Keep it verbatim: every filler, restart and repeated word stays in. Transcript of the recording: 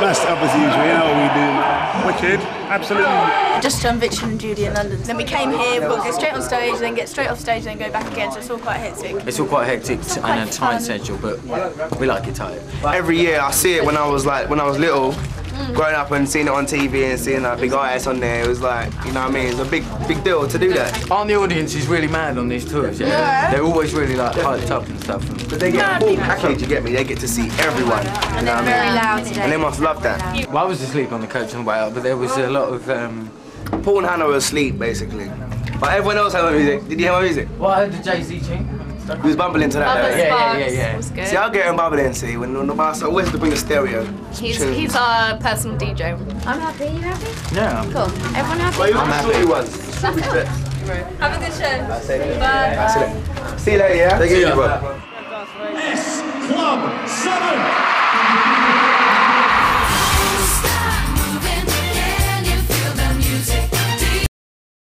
Smashed up as usual, you know what we do, man. Wicked, absolutely. Just done Richard and Judy in London. Then we came here, we've got to go straight on stage, then get straight off stage, then go back again, so it's all quite hectic. It's all quite hectic and a tight schedule, but we like it tight. Every year I see it when I was like, when I was little, Mm. growing up and seeing it on T V and seeing that big artist on there, it was like, you know what I mean, it's a big, big deal to do that. Aren't the audiences really mad on these tours, yeah? Yeah. They're always really like hyped up and stuff. And But they get a full package, you get me, they get to see everyone. And they're very loud today. And they must love that. well, I was asleep on the coach on the way out, but there was a lot of... Um... Paul and Hannah were asleep, basically. But everyone else had my music. Did you hear my music? Well, I heard the Jay-Z tune. He was bumbling to that. Bubba Yeah, yeah, yeah, Sparks yeah. was good. See, I'll get him bubbling, see, when on the bus, I always have to bring the stereo. He's, Tune. he's our personal D J. I'm happy, you happy? Yeah. Cool. Everyone happy? Well, you want the shorty ones. Strawberry strips. Have a good show. That's it. Bye. That's it. See you later, yeah? Take it easy, bro. S Club seven.